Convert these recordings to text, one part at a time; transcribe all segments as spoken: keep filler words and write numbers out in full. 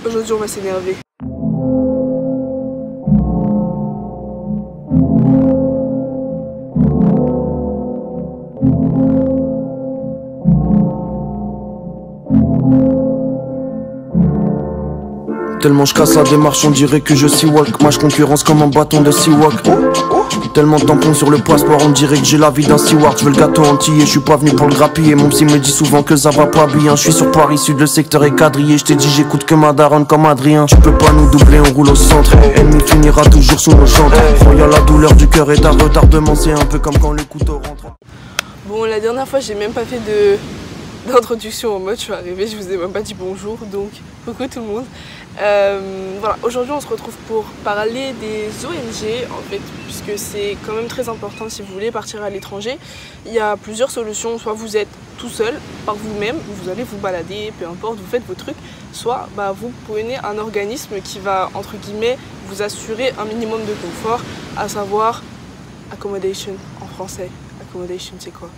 Aujourd'hui on va s'énerver. Tellement je casse la démarche, on dirait que je sea-walk. Match concurrence comme un bâton de sea-walk. Tellement de tampons sur le passeport, on dirait que j'ai la vie d'un steward. Je veux le gâteau entier, je suis pas venu pour le grappiller. Mon psy me dit souvent que ça va pas bien. Je suis sur Paris Sud, le secteur est quadrillé. Je t'ai dit j'écoute que ma daronne comme Adrien. Tu peux pas nous doubler, on roule au centre. Ennemi finira toujours sous nos jantes. Quand y a la douleur du cœur et ta retardement, c'est un peu comme quand le couteau rentre. Bon, la dernière fois j'ai même pas fait de d'introduction en mode je suis arrivée, je vous ai même pas dit bonjour, donc coucou tout le monde. Euh, voilà, aujourd'hui on se retrouve pour parler des O N G en fait, puisque c'est quand même très important si vous voulez partir à l'étranger. Il y a plusieurs solutions, soit vous êtes tout seul par vous-même, vous allez vous balader, peu importe, vous faites vos trucs, soit bah, vous prenez un organisme qui va entre guillemets vous assurer un minimum de confort, à savoir accommodation en français. Accommodation c'est quoi?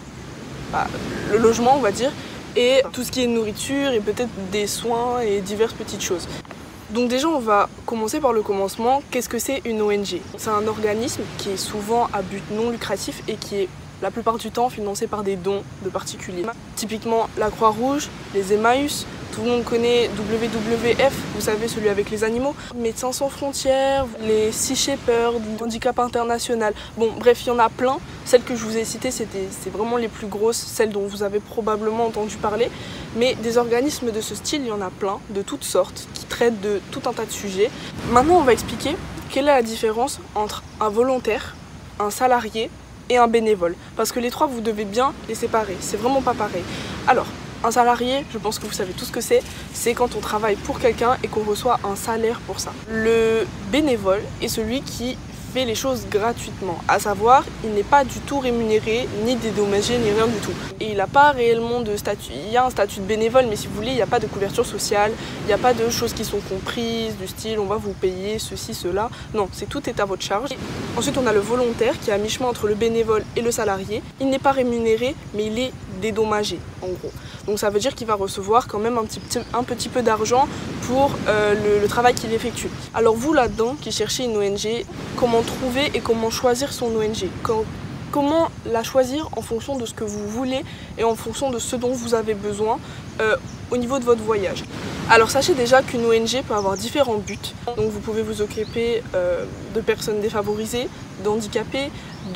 Bah, le logement on va dire, et tout ce qui est nourriture et peut-être des soins et diverses petites choses. Donc déjà on va commencer par le commencement. Qu'est-ce que c'est une O N G? C'est un organisme qui est souvent à but non lucratif et qui est la plupart du temps financé par des dons de particuliers. Typiquement la Croix-Rouge, les Emmaüs, tout le monde connaît W W F, vous savez, celui avec les animaux, Médecins sans frontières, les Sea Shepherd, Handicap International. Bon bref, il y en a plein. Celles que je vous ai citées, c'est vraiment les plus grosses, celles dont vous avez probablement entendu parler. Mais des organismes de ce style, il y en a plein, de toutes sortes, qui traitent de tout un tas de sujets. Maintenant, on va expliquer quelle est la différence entre un volontaire, un salarié et un bénévole. Parce que les trois, vous devez bien les séparer, c'est vraiment pas pareil. Alors, un salarié, je pense que vous savez tout ce que c'est, c'est quand on travaille pour quelqu'un et qu'on reçoit un salaire pour ça. Le bénévole est celui qui fait les choses gratuitement, à savoir, il n'est pas du tout rémunéré, ni dédommagé, ni rien du tout. Et il n'a pas réellement de statut, il y a un statut de bénévole, mais si vous voulez, il n'y a pas de couverture sociale, il n'y a pas de choses qui sont comprises, du style on va vous payer ceci, cela. Non, c'est tout est à votre charge. Et ensuite, on a le volontaire qui est à mi-chemin entre le bénévole et le salarié. Il n'est pas rémunéré, mais il est dédommagé, en gros. Donc ça veut dire qu'il va recevoir quand même un petit, un petit peu d'argent pour euh, le, le travail qu'il effectue. Alors vous là-dedans, qui cherchez une O N G, comment trouver et comment choisir son O N G? Quand, Comment la choisir en fonction de ce que vous voulez et en fonction de ce dont vous avez besoin euh, au niveau de votre voyage. Alors sachez déjà qu'une O N G peut avoir différents buts. Donc vous pouvez vous occuper euh, de personnes défavorisées, d'handicapés,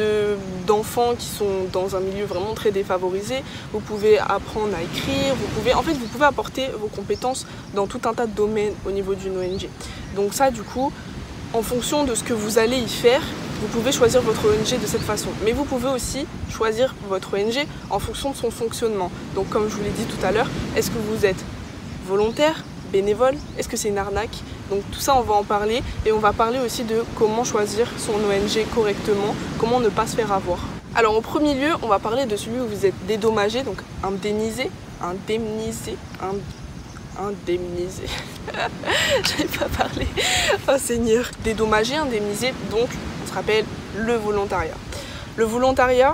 d'enfants qui sont dans un milieu vraiment très défavorisé. Vous pouvez apprendre à écrire, vous pouvez, en fait vous pouvez apporter vos compétences dans tout un tas de domaines au niveau d'une O N G. Donc ça du coup, en fonction de ce que vous allez y faire, vous pouvez choisir votre O N G de cette façon. Mais vous pouvez aussi choisir votre O N G en fonction de son fonctionnement. Donc comme je vous l'ai dit tout à l'heure, est-ce que vous êtes volontaire, bénévole? Est-ce que c'est une arnaque? Donc tout ça on va en parler, et on va parler aussi de comment choisir son O N G correctement, comment ne pas se faire avoir. Alors en premier lieu, on va parler de celui où vous êtes dédommagé, donc indemnisé, indemnisé, indemnisé. Indemnisé. J'avais pas parlé. Oh Seigneur. Dédommagé, indemnisé, donc on se rappelle le volontariat. Le volontariat,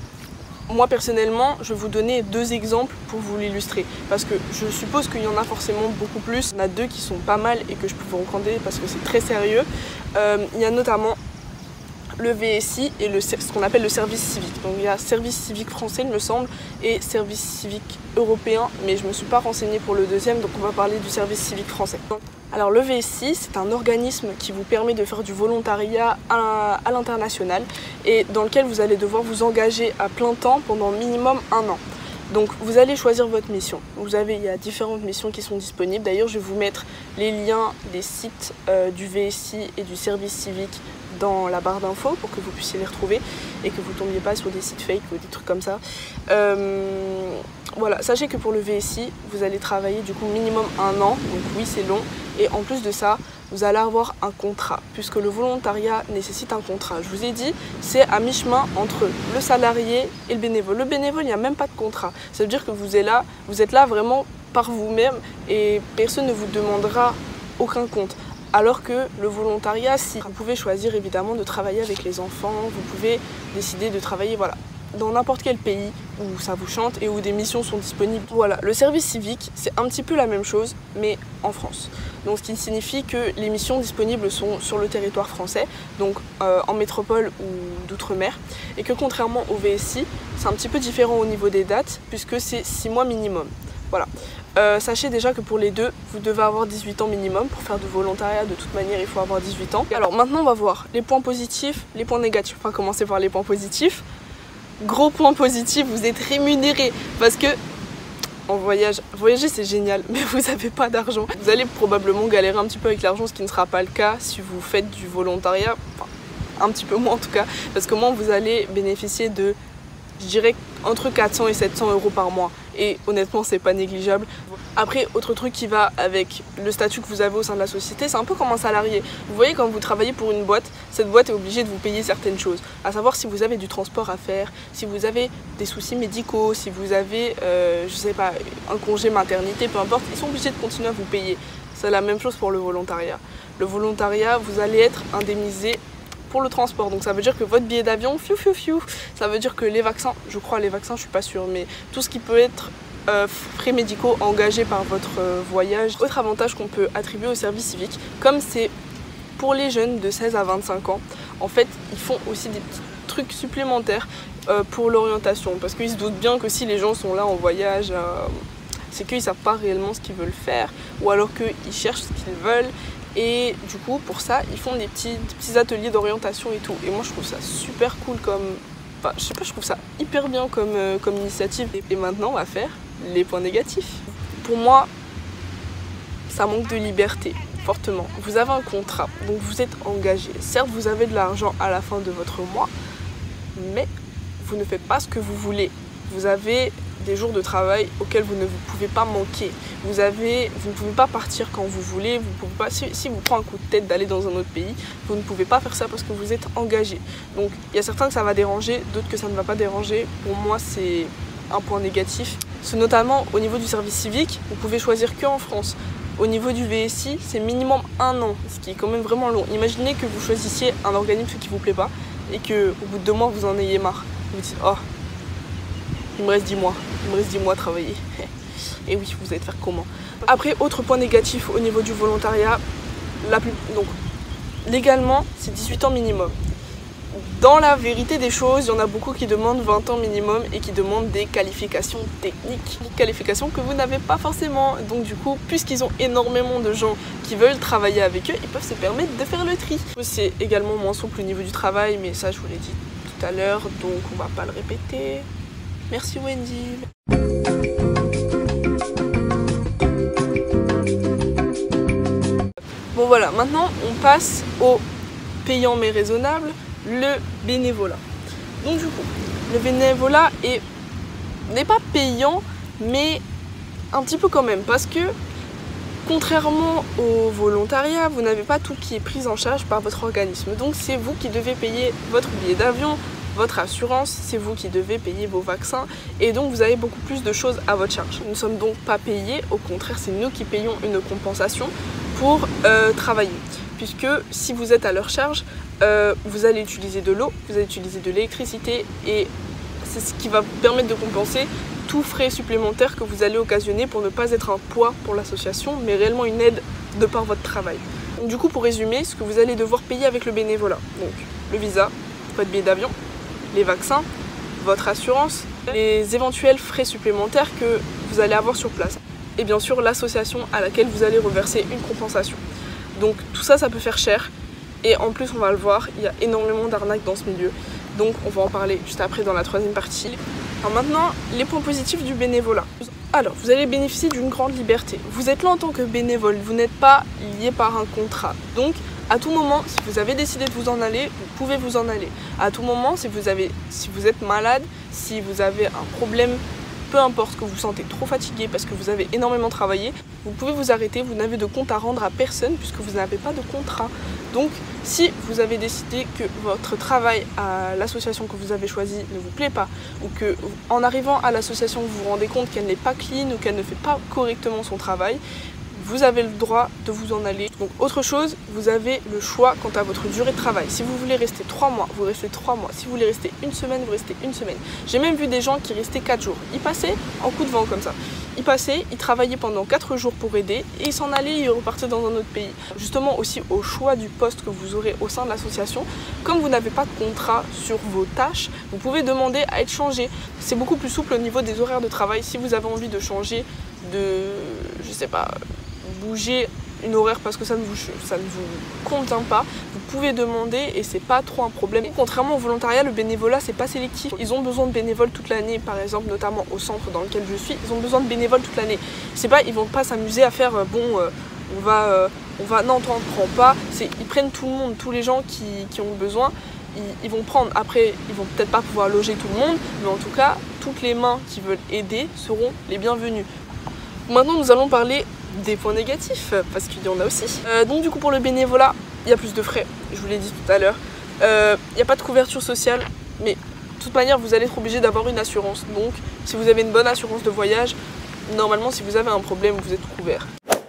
moi personnellement, je vais vous donner deux exemples pour vous l'illustrer. Parce que je suppose qu'il y en a forcément beaucoup plus. Il y en a deux qui sont pas mal et que je peux vous recommander parce que c'est très sérieux. Euh, il y a notamment le V S I et le, ce qu'on appelle le service civique. Donc il y a service civique français il me semble et service civique européen, mais je ne me suis pas renseignée pour le deuxième, donc on va parler du service civique français. Alors le V S I, c'est un organisme qui vous permet de faire du volontariat à, à l'international et dans lequel vous allez devoir vous engager à plein temps pendant minimum un an. Donc vous allez choisir votre mission. Vous avez, il y a différentes missions qui sont disponibles. D'ailleurs, je vais vous mettre les liens des sites euh, du V S I et du service civique dans la barre d'infos pour que vous puissiez les retrouver et que vous ne tombiez pas sur des sites fake ou des trucs comme ça. Euh, voilà, sachez que pour le V S I, vous allez travailler du coup minimum un an, donc oui c'est long, et en plus de ça, vous allez avoir un contrat, puisque le volontariat nécessite un contrat. Je vous ai dit, c'est à mi-chemin entre le salarié et le bénévole. Le bénévole, il n'y a même pas de contrat. Ça veut dire que vous êtes là, vous êtes là vraiment par vous-même et personne ne vous demandera aucun compte. Alors que le volontariat, si vous pouvez choisir évidemment de travailler avec les enfants, vous pouvez décider de travailler, voilà. dans n'importe quel pays où ça vous chante et où des missions sont disponibles. Voilà, le service civique, c'est un petit peu la même chose, mais en France. Donc ce qui signifie que les missions disponibles sont sur le territoire français, donc euh, en métropole ou d'outre-mer, et que contrairement au V S I, c'est un petit peu différent au niveau des dates, puisque c'est six mois minimum. Voilà. Euh, sachez déjà que pour les deux, vous devez avoir dix-huit ans minimum. Pour faire du volontariat, de toute manière, il faut avoir dix-huit ans. Alors maintenant, on va voir les points positifs, les points négatifs. On va commencer par les points positifs. Gros point positif, vous êtes rémunéré parce que en voyage, voyager c'est génial, mais vous n'avez pas d'argent. Vous allez probablement galérer un petit peu avec l'argent, ce qui ne sera pas le cas si vous faites du volontariat, enfin, un petit peu moins en tout cas, parce que moi vous allez bénéficier de, je dirais, entre quatre cents et sept cents euros par mois. Et honnêtement, c'est pas négligeable. Après, autre truc qui va avec le statut que vous avez au sein de la société, c'est un peu comme un salarié. Vous voyez, quand vous travaillez pour une boîte, cette boîte est obligée de vous payer certaines choses. À savoir si vous avez du transport à faire, si vous avez des soucis médicaux, si vous avez, euh, je sais pas, un congé maternité, peu importe, ils sont obligés de continuer à vous payer. C'est la même chose pour le volontariat. Le volontariat, vous allez être indemnisé pour le transport, donc ça veut dire que votre billet d'avion, fiou fiou fiou, ça veut dire que les vaccins, je crois les vaccins, je suis pas sûre, mais tout ce qui peut être euh, frais médicaux engagés par votre euh, voyage. Autre avantage qu'on peut attribuer au service civique, comme c'est pour les jeunes de seize à vingt-cinq ans, en fait, ils font aussi des petits trucs supplémentaires euh, pour l'orientation, parce qu'ils se doutent bien que si les gens sont là en voyage, euh, c'est qu'ils savent pas réellement ce qu'ils veulent faire, ou alors qu'ils cherchent ce qu'ils veulent. Et du coup, pour ça, ils font des petits, des petits ateliers d'orientation et tout. Et moi, je trouve ça super cool comme... Enfin, je sais pas, je trouve ça hyper bien comme, euh, comme initiative. Et maintenant, on va faire les points négatifs. Pour moi, ça manque de liberté, fortement. Vous avez un contrat, donc vous êtes engagé. Certes, vous avez de l'argent à la fin de votre mois, mais vous ne faites pas ce que vous voulez. Vous avez des jours de travail auxquels vous ne vous pouvez pas manquer. Vous, avez, vous ne pouvez pas partir quand vous voulez. Vous pouvez pas, si, si vous prenez un coup de tête d'aller dans un autre pays, vous ne pouvez pas faire ça parce que vous êtes engagé. Donc il y a certains que ça va déranger, d'autres que ça ne va pas déranger. Pour moi, c'est un point négatif. C'est notamment au niveau du service civique, vous pouvez choisir que en France. Au niveau du V S I, c'est minimum un an, ce qui est quand même vraiment long. Imaginez que vous choisissiez un organisme qui ne vous plaît pas et qu'au bout de deux mois, vous en ayez marre. Vous vous dites, oh, il me reste dix mois, il me reste dix mois à travailler. Et oui, vous allez faire comment? Après, autre point négatif au niveau du volontariat, la plus... donc légalement, c'est dix-huit ans minimum. Dans la vérité des choses, il y en a beaucoup qui demandent vingt ans minimum et qui demandent des qualifications techniques. Qualifications que vous n'avez pas forcément. Donc du coup, puisqu'ils ont énormément de gens qui veulent travailler avec eux, ils peuvent se permettre de faire le tri. C'est également moins souple au niveau du travail, mais ça je vous l'ai dit tout à l'heure, donc on va pas le répéter. Merci Wendy. Bon voilà, maintenant on passe au payant mais raisonnable, le bénévolat. Donc du coup, le bénévolat est n'est pas payant, mais un petit peu quand même, parce que contrairement au volontariat, vous n'avez pas tout qui est pris en charge par votre organisme. Donc c'est vous qui devez payer votre billet d'avion, votre assurance, c'est vous qui devez payer vos vaccins, et donc vous avez beaucoup plus de choses à votre charge. Nous ne sommes donc pas payés, au contraire c'est nous qui payons une compensation pour euh, travailler. Puisque si vous êtes à leur charge, euh, vous allez utiliser de l'eau, vous allez utiliser de l'électricité, et c'est ce qui va vous permettre de compenser tous frais supplémentaires que vous allez occasionner pour ne pas être un poids pour l'association, mais réellement une aide de par votre travail. Donc, du coup, pour résumer, ce que vous allez devoir payer avec le bénévolat, donc le visa, votre billet d'avion, les vaccins, votre assurance, les éventuels frais supplémentaires que vous allez avoir sur place, et bien sûr l'association à laquelle vous allez reverser une compensation. Donc tout ça, ça peut faire cher, et en plus on va le voir, il y a énormément d'arnaques dans ce milieu, donc on va en parler juste après dans la troisième partie. Alors maintenant, les points positifs du bénévolat. Alors, vous allez bénéficier d'une grande liberté. Vous êtes là en tant que bénévole, vous n'êtes pas lié par un contrat. Donc, à tout moment, si vous avez décidé de vous en aller, vous pouvez vous en aller. À tout moment, si vous, avez, si vous êtes malade, si vous avez un problème, peu importe, que vous vous sentez trop fatigué parce que vous avez énormément travaillé, vous pouvez vous arrêter, vous n'avez de compte à rendre à personne puisque vous n'avez pas de contrat. Donc si vous avez décidé que votre travail à l'association que vous avez choisie ne vous plaît pas, ou que en arrivant à l'association vous vous rendez compte qu'elle n'est pas clean ou qu'elle ne fait pas correctement son travail, vous avez le droit de vous en aller. Donc autre chose, vous avez le choix quant à votre durée de travail. Si vous voulez rester trois mois, vous restez trois mois. Si vous voulez rester une semaine, vous restez une semaine. J'ai même vu des gens qui restaient quatre jours. Ils passaient en coup de vent comme ça. Ils passaient, ils travaillaient pendant quatre jours pour aider et ils s'en allaient, ils repartaient dans un autre pays. Justement aussi au choix du poste que vous aurez au sein de l'association. Comme vous n'avez pas de contrat sur vos tâches, vous pouvez demander à être changé. C'est beaucoup plus souple au niveau des horaires de travail. Si vous avez envie de changer, de, je sais pas, bouger une horaire parce que ça ne vous, ça ne vous convient pas, vous pouvez demander et c'est pas trop un problème. Et contrairement au volontariat, le bénévolat c'est pas sélectif. Ils ont besoin de bénévoles toute l'année, par exemple notamment au centre dans lequel je suis, ils ont besoin de bénévoles toute l'année. C'est pas, ils vont pas s'amuser à faire euh, bon, euh, on va, euh, on va, non toi on ne prend pas. C'est, ils prennent tout le monde, tous les gens qui, qui ont besoin. Ils, ils vont prendre. Après, ils vont peut-être pas pouvoir loger tout le monde, mais en tout cas, toutes les mains qui veulent aider seront les bienvenues. Maintenant, nous allons parler des points négatifs, parce qu'il y en a aussi. Euh, donc du coup pour le bénévolat, il y a plus de frais, je vous l'ai dit tout à l'heure. Euh, il n'y a pas de couverture sociale, mais de toute manière vous allez être obligé d'avoir une assurance. Donc si vous avez une bonne assurance de voyage, normalement si vous avez un problème, vous êtes couvert.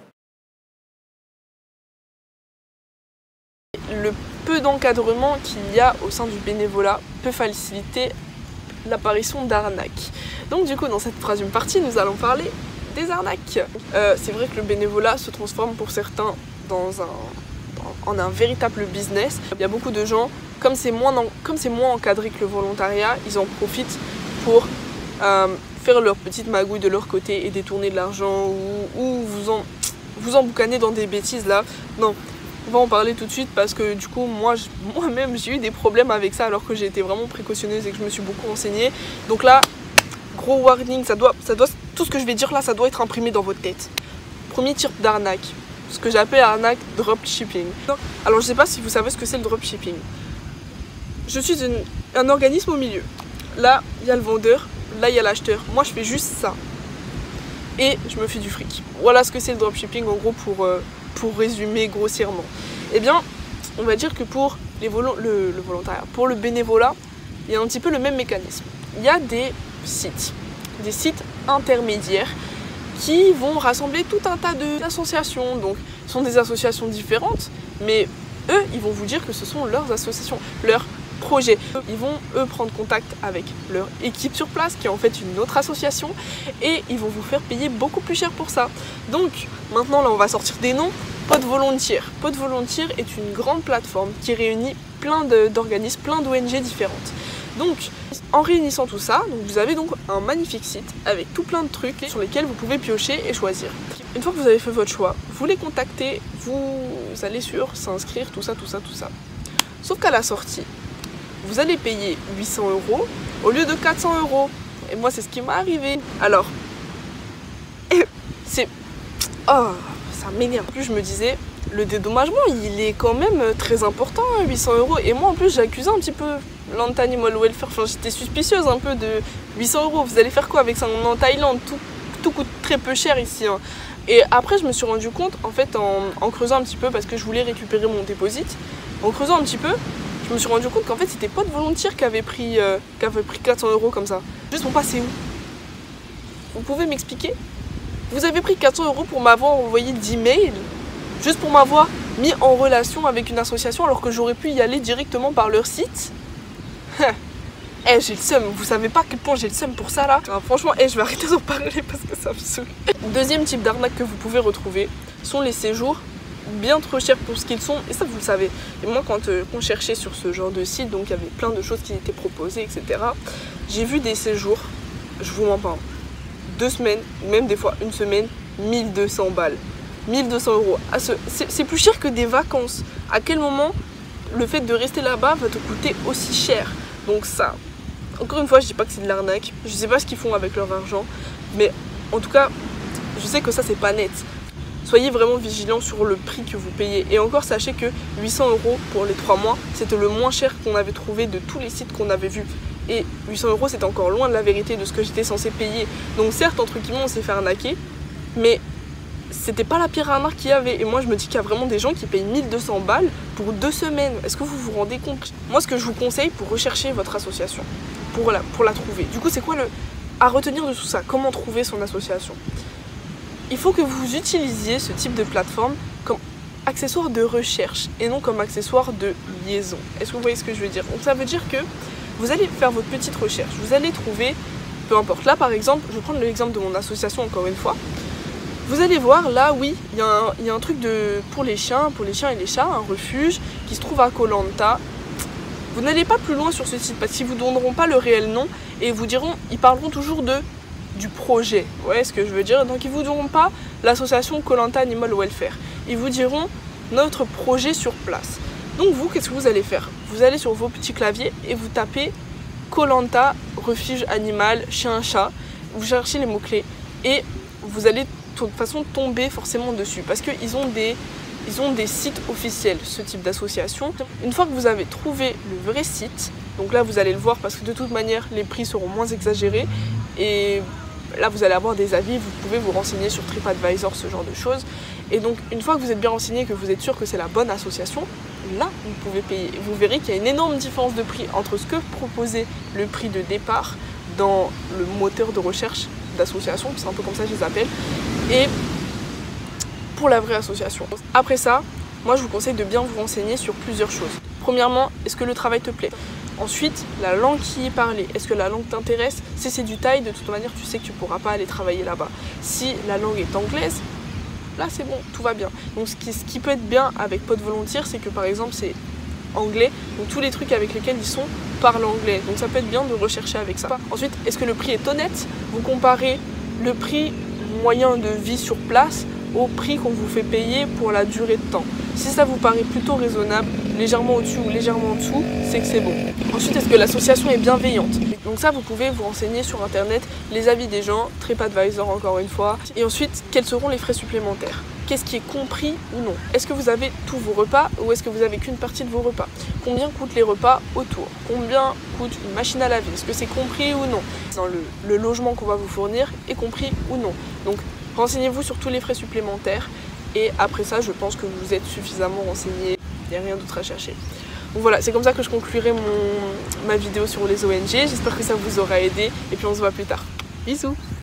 Le peu d'encadrement qu'il y a au sein du bénévolat peut faciliter l'apparition d'arnaques. Donc du coup dans cette troisième partie, nous allons parler des arnaques. Euh, c'est vrai que le bénévolat se transforme pour certains dans un, en un véritable business. Il y a beaucoup de gens, comme c'est moins, comme c'est moins encadré que le volontariat, ils en profitent pour euh, faire leur petite magouille de leur côté et détourner de l'argent ou, ou vous, en, vous emboucaner dans des bêtises là. Non, on va en parler tout de suite parce que du coup moi, moi-même j'ai eu des problèmes avec ça alors que j'ai été vraiment précautionneuse et que je me suis beaucoup renseignée. Donc là, gros warning, ça doit, ça doit, tout ce que je vais dire là, ça doit être imprimé dans votre tête. Premier type d'arnaque, ce que j'appelle arnaque dropshipping. Alors je sais pas si vous savez ce que c'est le dropshipping. Je suis une, un organisme au milieu. Là, il y a le vendeur, là, il y a l'acheteur. Moi, je fais juste ça. Et je me fais du fric. Voilà ce que c'est le dropshipping, en gros, pour, euh, pour résumer grossièrement. Eh bien, on va dire que pour les volo le, le volontariat, pour le bénévolat, il y a un petit peu le même mécanisme. Il y a des sites, des sites intermédiaires qui vont rassembler tout un tas d'associations. Donc, ce sont des associations différentes, mais eux, ils vont vous dire que ce sont leurs associations, leurs projets. Ils vont, eux, prendre contact avec leur équipe sur place, qui est en fait une autre association, et ils vont vous faire payer beaucoup plus cher pour ça. Donc, maintenant, là, on va sortir des noms. Pod Volunteer. Pod Volunteer est une grande plateforme qui réunit plein d'organismes, plein d'O N G différentes. Donc, en réunissant tout ça, donc vous avez donc un magnifique site avec tout plein de trucs sur lesquels vous pouvez piocher et choisir. Une fois que vous avez fait votre choix, vous les contactez, vous allez sur s'inscrire, tout ça, tout ça, tout ça. Sauf qu'à la sortie, vous allez payer huit cents euros au lieu de quatre cents euros. Et moi, c'est ce qui m'est arrivé. Alors, c'est... Oh, ça m'énerve. En plus, je me disais, le dédommagement, il est quand même très important, hein, huit cents euros. Et moi, en plus, j'accusais un petit peu l'Anti-Animal Welfare. Enfin, j'étais suspicieuse un peu de huit cents euros. Vous allez faire quoi avec ça? On est en Thaïlande, tout, tout coûte très peu cher ici. Hein. Et après, je me suis rendu compte, en fait, en, en creusant un petit peu, parce que je voulais récupérer mon déposit, en creusant un petit peu, je me suis rendu compte qu'en fait, c'était pas de volontaire qui avait pris, euh, qui avait pris quatre cents euros comme ça. Juste pour passer où? Vous pouvez m'expliquer? Vous avez pris quatre cents euros pour m'avoir envoyé dix mails, juste pour m'avoir mis en relation avec une association alors que j'aurais pu y aller directement par leur site. Eh, hey, j'ai le seum, vous savez pas à quel point j'ai le seum pour ça là. Enfin, franchement, hey, je vais arrêter d'en parler parce que ça me saoule. Deuxième type d'arnaque que vous pouvez retrouver sont les séjours bien trop chers pour ce qu'ils sont, et ça vous le savez. Et moi, quand euh, on cherchait sur ce genre de site, donc il y avait plein de choses qui étaient proposées, et cetera. J'ai vu des séjours, je vous mens pas, deux semaines, même des fois une semaine, mille deux cents balles. mille deux cents euros. C'est plus cher que des vacances. À quel moment le fait de rester là-bas va te coûter aussi cher? Donc ça, encore une fois, je dis pas que c'est de l'arnaque. Je sais pas ce qu'ils font avec leur argent, mais en tout cas, je sais que ça, c'est pas net. Soyez vraiment vigilants sur le prix que vous payez. Et encore, sachez que huit cents euros pour les trois mois, c'était le moins cher qu'on avait trouvé de tous les sites qu'on avait vus. Et huit cents euros, c'était encore loin de la vérité de ce que j'étais censée payer. Donc certes, entre guillemets, on s'est fait arnaquer, mais c'était pas la pire arnaque qu'il y avait. Et moi, je me dis qu'il y a vraiment des gens qui payent mille deux cents balles pour deux semaines. Est-ce que vous vous rendez compte? Moi, ce que je vous conseille pour rechercher votre association, pour la, pour la trouver. Du coup, c'est quoi le à retenir de tout ça? Comment trouver son association? il faut que vous utilisiez ce type de plateforme comme accessoire de recherche et non comme accessoire de liaison. Est-ce que vous voyez ce que je veux dire? Donc ça veut dire que vous allez faire votre petite recherche, vous allez trouver, peu importe, là par exemple, je vais prendre l'exemple de mon association encore une fois, vous allez voir là, oui, il y, y a un truc de, pour les chiens, pour les chiens et les chats, un refuge qui se trouve à Koh Lanta. Vous n'allez pas plus loin sur ce site parce qu'ils ne vous donneront pas le réel nom et vous diront, ils parleront toujours de du projet, vous voyez ce que je veux dire? Donc ils vous diront pas l'association Koh Lanta Animal Welfare, ils vous diront notre projet sur place. Donc vous, qu'est-ce que vous allez faire? Vous allez sur vos petits claviers et vous tapez Koh Lanta refuge animal chien chat, vous cherchez les mots-clés et vous allez de toute façon tomber forcément dessus parce qu'ils ont des ils ont des sites officiels, ce type d'association. Une fois que vous avez trouvé le vrai site, donc là vous allez le voir parce que de toute manière les prix seront moins exagérés et là vous allez avoir des avis, vous pouvez vous renseigner sur TripAdvisor, ce genre de choses. Et donc une fois que vous êtes bien renseigné, que vous êtes sûr que c'est la bonne association, là vous pouvez payer. Vous verrez qu'il y a une énorme différence de prix entre ce que proposait le prix de départ dans le moteur de recherche d'association, c'est un peu comme ça que je les appelle, et pour la vraie association. Après ça, moi je vous conseille de bien vous renseigner sur plusieurs choses. Premièrement, est-ce que le travail te plaît? Ensuite, la langue qui est parlée, est-ce que la langue t'intéresse? Si c'est du thaï, de toute manière, tu sais que tu ne pourras pas aller travailler là-bas. Si la langue est anglaise, là c'est bon, tout va bien. Donc ce qui, ce qui peut être bien avec Pod Volunteer, c'est que par exemple c'est anglais, donc tous les trucs avec lesquels ils sont parlent anglais. Donc ça peut être bien de rechercher avec ça. Ensuite, est-ce que le prix est honnête? Vous comparez le prix moyen de vie sur place au prix qu'on vous fait payer pour la durée de temps. Si ça vous paraît plutôt raisonnable, légèrement au-dessus ou légèrement en dessous, c'est que c'est bon. Ensuite, est-ce que l'association est bienveillante? Donc ça, vous pouvez vous renseigner sur internet, les avis des gens, TripAdvisor encore une fois. Et ensuite, quels seront les frais supplémentaires? Qu'est-ce qui est compris ou non? Est-ce que vous avez tous vos repas ou est-ce que vous avez qu'une partie de vos repas? Combien coûtent les repas autour? Combien coûte une machine à laver? Est-ce que c'est compris ou non? Dans le, le logement qu'on va vous fournir est compris ou non? Donc renseignez-vous sur tous les frais supplémentaires et après ça, je pense que vous êtes suffisamment renseigné. Il n'y a rien d'autre à chercher. Donc voilà, c'est comme ça que je conclurai mon, ma vidéo sur les O N G. J'espère que ça vous aura aidé et puis on se voit plus tard. Bisous!